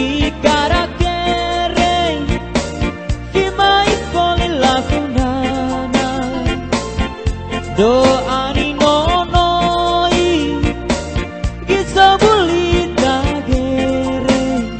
gi cara kere fi mai poli lakunana doa ni nonoi gisa bulita gere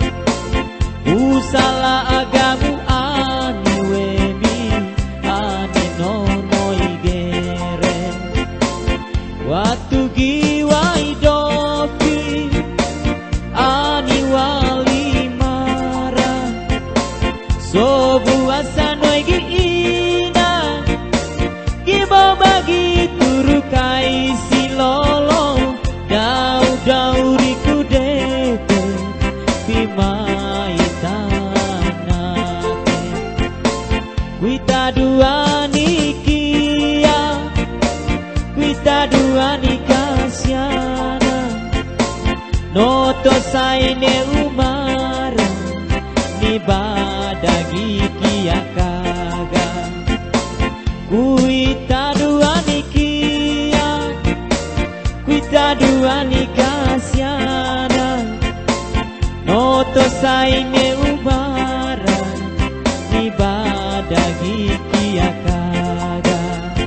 usala agamu ani wemi ani nonoi gere watu giwai dofi ani wali mara so buasa noi gi ina giba bagi turu kai silolo dau dau riku dete pimai tanate kuita dua nikia kuita dua nikasiana noto saine umara ni badagi kia kaga kuita dua nikia kuita dua nikasiana noto saine umara ni badagi kia kaga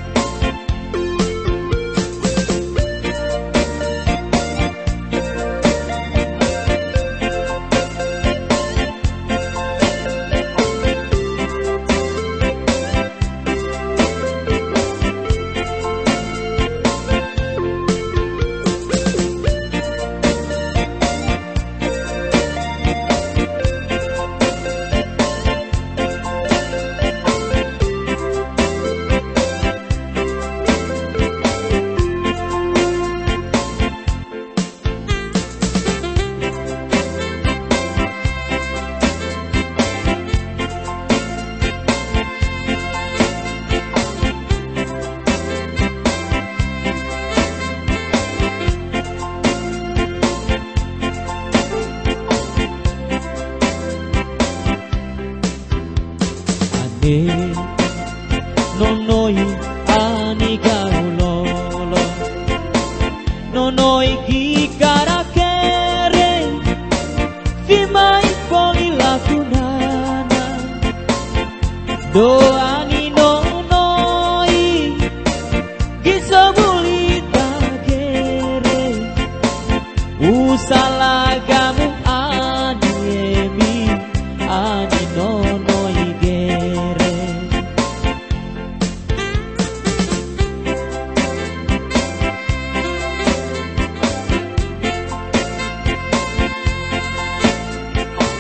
nonoi ani gaulolo nonoi gi cara kere fi mai poli lakunana do